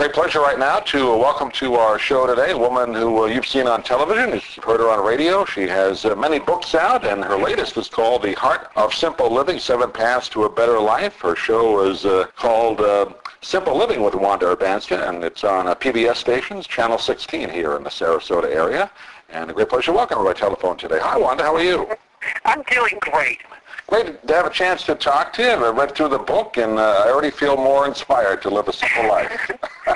great pleasure right now to welcome to our show today a woman who you've seen on television. You've heard her on radio. She has many books out, and her latest is called The Heart of Simple Living, 7 Paths to a Better Life. Her show is called Simple Living with Wanda Urbanska, and it's on PBS stations, Channel 16 here in the Sarasota area. And a great pleasure to welcome her by telephone today. Hi, Wanda. How are you? I'm doing great. Great to have a chance to talk to you. I read through the book, and I already feel more inspired to live a simple life.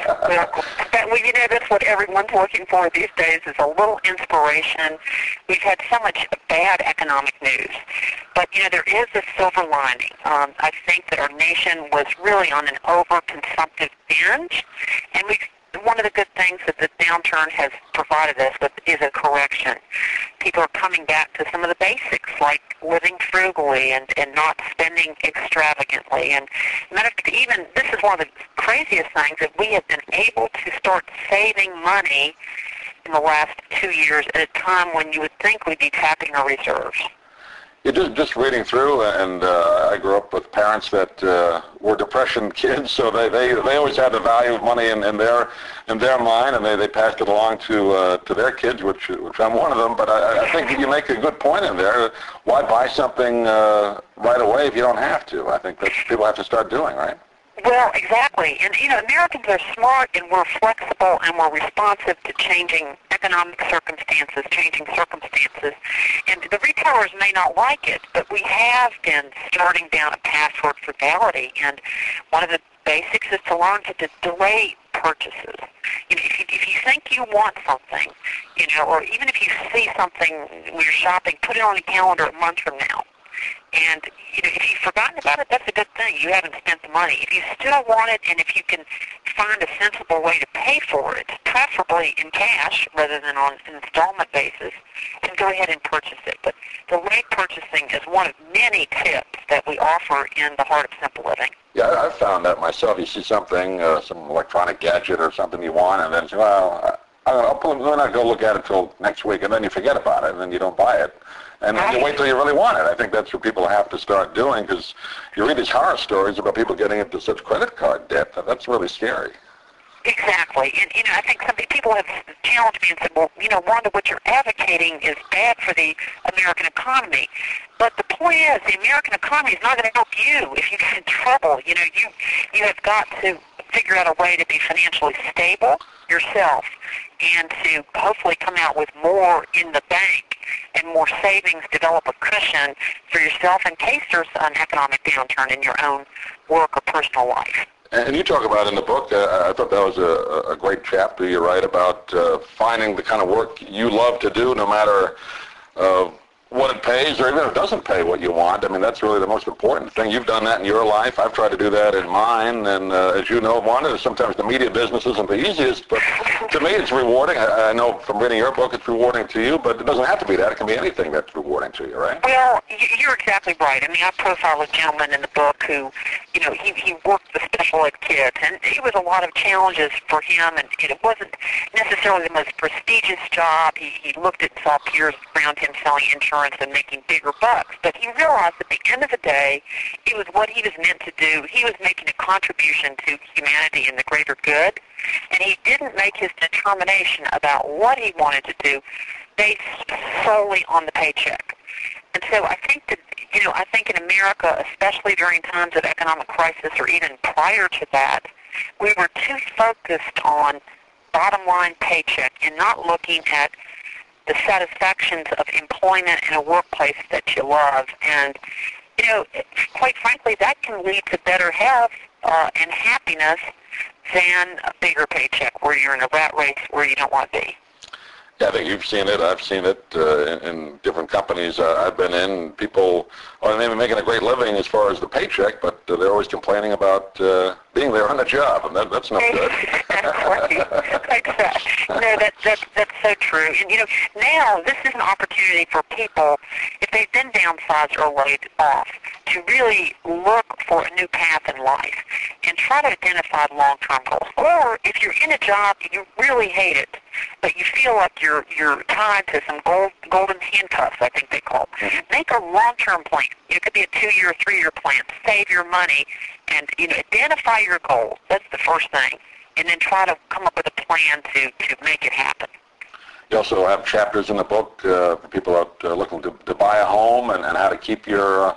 Well, you know, that's what everyone's looking for these days is a little inspiration. We've had so much bad economic news. But, you know, there is a silver lining. I think that our nation was really on an overconsumptive binge, and one of the good things that the downturn has provided us with is a correction. People are coming back to some of the basics, like living frugally and not spending extravagantly. And matter of fact, even this is one of the craziest things, that we have been able to start saving money in the last 2 years at a time when you would think we'd be tapping our reserves. You're just reading through, and I grew up with parents that were depression kids, so they always had the value of money in their mind, and they passed it along to their kids, which I'm one of them. But I think you make a good point in there. Why buy something right away if you don't have to? I think that's what people have to start doing, right? Well, exactly. And, you know, Americans are smart, and we're flexible, and we're responsive to changing economic circumstances, changing circumstances. And the retailers may not like it, but we have been starting down a path toward frugality. And one of the basics is to learn to delay purchases. You know, if you think you want something, you know, or even if you see something when you're shopping, put it on the calendar a month from now. And, you know, if you've forgotten about it, that's a good thing. You haven't spent the money. If you still want it, and if you can find a sensible way to pay for it, preferably in cash rather than on an installment basis, then go ahead and purchase it. But delayed purchasing is one of many tips that we offer in The Heart of Simple Living. Yeah, I've found that myself. You see something, some electronic gadget or something you want, and then say, well, I'll not go look at it till next week, and then you forget about it, and then you don't buy it. And then you wait till you really want it. I think that's what people have to start doing, because you read these horror stories about people getting into such credit card debt. That's really scary. Exactly. And, you know, I think some people have challenged me and said, well, you know, Wanda, what you're advocating is bad for the American economy. But the point is, the American economy is not going to help you if you get in trouble. You know, you have got to figure out a way to be financially stable yourself and to hopefully come out with more in the bank and more savings, develop a cushion for yourself in case there's an economic downturn in your own work or personal life. And you talk about in the book, I thought that was a great chapter you write about finding the kind of work you love to do no matter what it pays, or even if it doesn't pay what you want. I mean, that's really the most important thing. You've done that in your life. I've tried to do that in mine. And as you know, Wanda, sometimes the media business isn't the easiest, but to me it's rewarding. I know from reading your book it's rewarding to you, but it doesn't have to be that. It can be anything that's rewarding to you, right? Well, you're exactly right. I mean, I profile a gentleman in the book who, you know, he worked with special ed kids, and it was a lot of challenges for him, and it wasn't necessarily the most prestigious job. He looked at saw peers around him selling insurance and making bigger bucks, but he realized at the end of the day, it was what he was meant to do. He was making a contribution to humanity and the greater good, and he didn't make his determination about what he wanted to do based solely on the paycheck. And so I think that, you know, I think in America, especially during times of economic crisis or even prior to that, we were too focused on bottom line paycheck and not looking at the satisfactions of employment in a workplace that you love. And, you know, quite frankly, that can lead to better health and happiness than a bigger paycheck where you're in a rat race where you don't want to be. Yeah, I think you've seen it. I've seen it in different companies I've been in. People are maybe making a great living as far as the paycheck, but they're always complaining about being there on the job, and that's not good. Exactly. No, that's so true. And, you know, now this is an opportunity for people, if they've been downsized or laid off, to really look for a new path in life and try to identify long-term goals. Or if you're in a job and you really hate it, but you feel like you're tied to some golden handcuffs, I think they call it. Make a long-term plan. It could be a 2-year or 3-year plan. Save your money and, you know, identify your goals. That's the first thing. and then try to come up with a plan to make it happen. You also have chapters in the book for people out looking to buy a home and how to keep your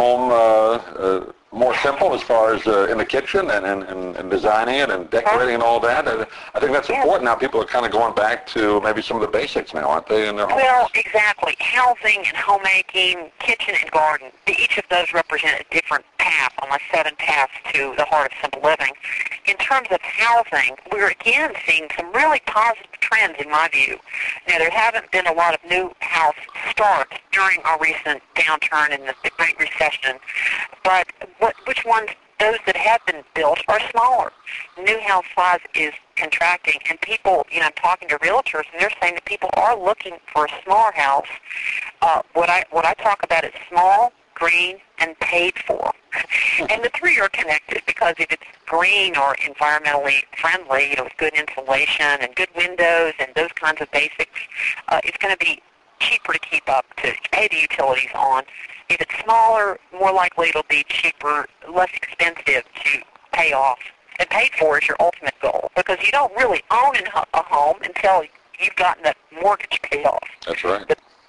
home more simple as far as in the kitchen and designing it and decorating and all that. I think that's important now. People are kind of going back to maybe some of the basics now, aren't they, in their homes? Well, exactly. Housing and homemaking, kitchen and garden, each of those represent a different path on my 7 paths to the heart of simple living. In terms of housing, we're again seeing some really positive trends in my view. Now, there haven't been a lot of new house starts during our recent downturn in the Great Recession, but which ones, those that have been built, are smaller. New house size is contracting, and people, I'm talking to realtors, and they're saying that people are looking for a smaller house. What I talk about is small, green, and paid for. And the three are connected because if it's green or environmentally friendly, with good insulation and good windows and those kinds of basics, it's going to be cheaper to keep up, to pay the utilities on. If it's smaller, more likely it'll be cheaper, less expensive to pay off. And paid for is your ultimate goal, because you don't really own a home until you've gotten the mortgage paid off. That's right.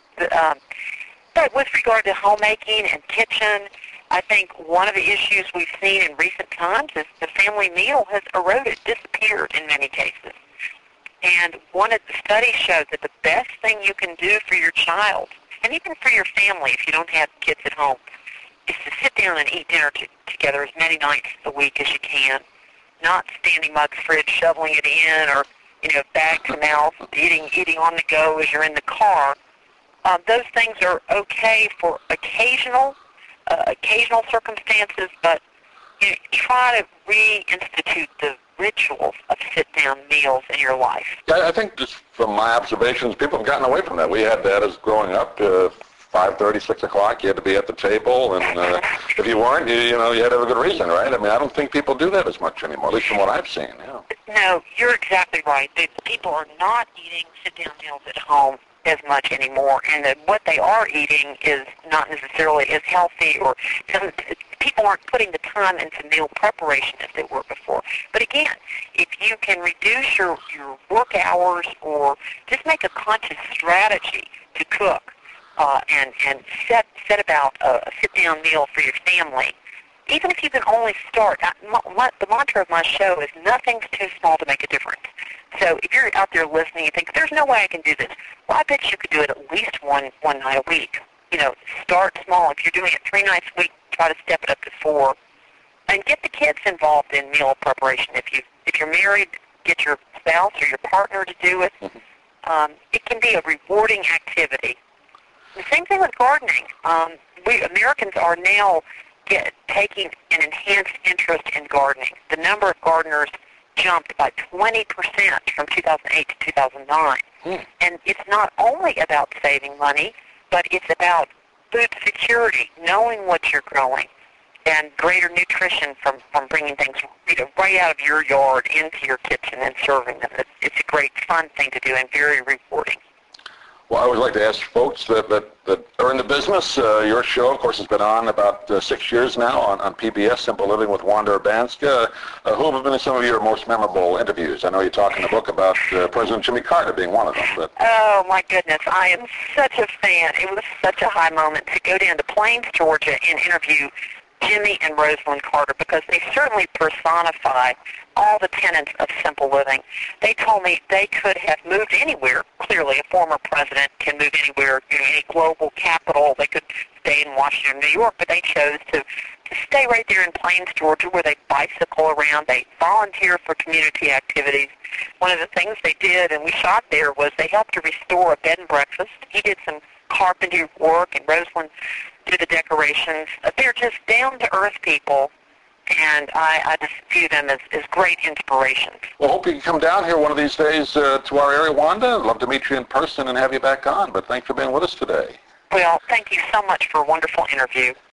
But with regard to homemaking and kitchen, I think one of the issues we've seen in recent times is the family meal has eroded, disappeared in many cases. And one of the studies shows that the best thing you can do for your child, and even for your family if you don't have kids at home, is to sit down and eat dinner together as many nights a week as you can, not standing by the fridge shoveling it in or, bag to mouth, eating on the go as you're in the car. Those things are okay for occasional circumstances, but try to reinstitute the rituals of sit-down meals in your life. Yeah, I think just from my observations, people have gotten away from that. We had that as growing up. 5:30, 6 o'clock, you had to be at the table, and if you weren't, you had to have a good reason, right? I mean, I don't think people do that as much anymore, at least from what I've seen. Yeah. No, you're exactly right. People are not eating sit-down meals at home as much anymore, and what they are eating is not necessarily as healthy, or people aren't putting the time into meal preparation as they were before. But again, if you can reduce your work hours or just make a conscious strategy to cook and set about a sit-down meal for your family, even if you can only start, the mantra of my show is nothing's too small to make a difference. So if you're out there listening, you think, there's no way I can do this. Well, I bet you could do it at least one night a week. Start small. If you're doing it 3 nights a week, try to step it up to 4. And get the kids involved in meal preparation. If you're married, get your spouse or your partner to do it. It can be a rewarding activity. The same thing with gardening. We Americans are now taking an enhanced interest in gardening. The number of gardeners jumped by 20% from 2008 to 2009. And it's not only about saving money, but it's about food security, knowing what you're growing, and greater nutrition from bringing things right out of your yard into your kitchen and serving them. It's a great, fun thing to do and very rewarding. Well, I always like to ask folks that are in the business. Your show, of course, has been on about 6 years now on PBS, Simple Living with Wanda Urbanska. Who have been some of your most memorable interviews? I know you talk in the book about President Jimmy Carter being one of them. But oh, my goodness. I am such a fan. It was such a high moment to go down to Plains, Georgia, and interview Jimmy and Rosalind Carter, because they certainly personify all the tenets of simple living. They told me they could have moved anywhere. Clearly, a former president can move anywhere, any global capital. They could stay in Washington, New York, but they chose to stay right there in Plains, Georgia, where they bicycle around. They volunteer for community activities. One of the things they did, and we shot there, was they helped to restore a bed and breakfast. He did some carpentry work, and Rosalind did the decorations. They're just down-to-earth people, and I just view them as great inspirations. Well, hope you can come down here one of these days to our area, Wanda. I'd love to meet you in person and have you back on, but thanks for being with us today. Well, thank you so much for a wonderful interview.